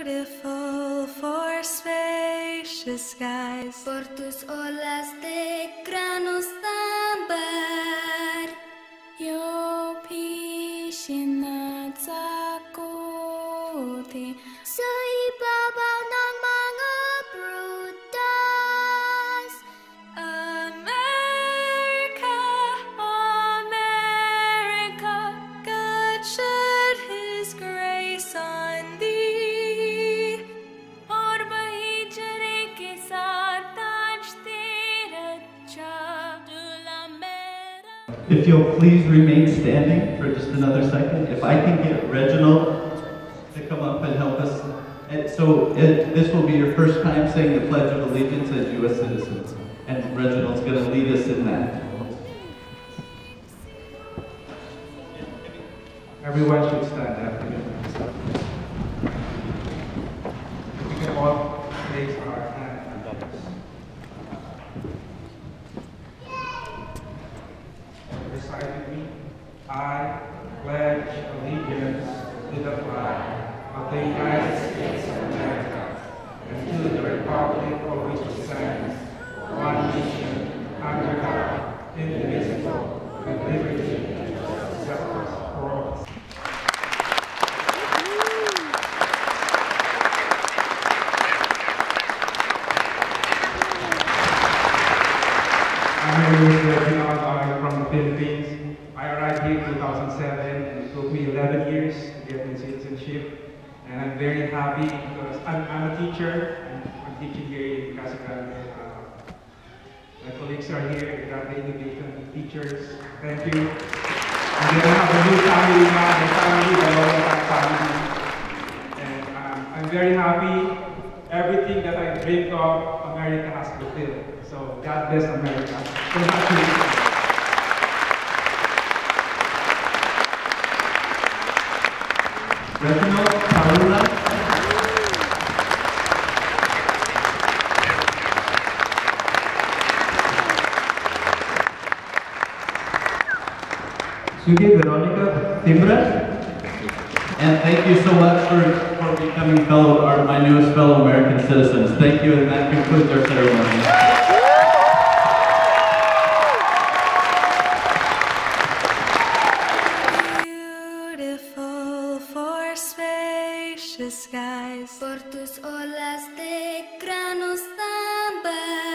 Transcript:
beautiful for spacious skies, por tus olas de granos tambar. Yo piscina sakuti sa ibabaw ng mga prutas. America, America, God shed His grace on thee. और वही जरे के साथ ताज तेरा चादुला मेरा. If you'll please remain standing for just another second. If I can get Reginald to come up and help us. And so this will be your first time saying the Pledge of Allegiance as U.S. citizens. And Reginald's going to lead us in that. Everyone should stand after me. We can all place our hands on this. Recite with me. I pledge allegiance to the flag of the United States of America and to the republic for which it stands, one nation, under God, indivisible, with liberty and justice for all. My name is Reginald. I'm from the Philippines. I arrived here in 2007 and it took me 11 years to get my citizenship. And I'm very happy because I'm a teacher. I'm teaching here in Casa Grande. My colleagues are here, the Grande Innovation Teachers. Thank you. And then I have a new family now, the family, the long-time family. And I'm very happy. Everything that I dreamed of, America has fulfilled. So God bless America. Congratulations. Reginald, Paula. Sugi, Veronica, Timra. And thank you so much for becoming my newest fellow American citizens. Thank you, and that concludes our ceremony. Beautiful for spacious skies, Por tus olas de granos tambar.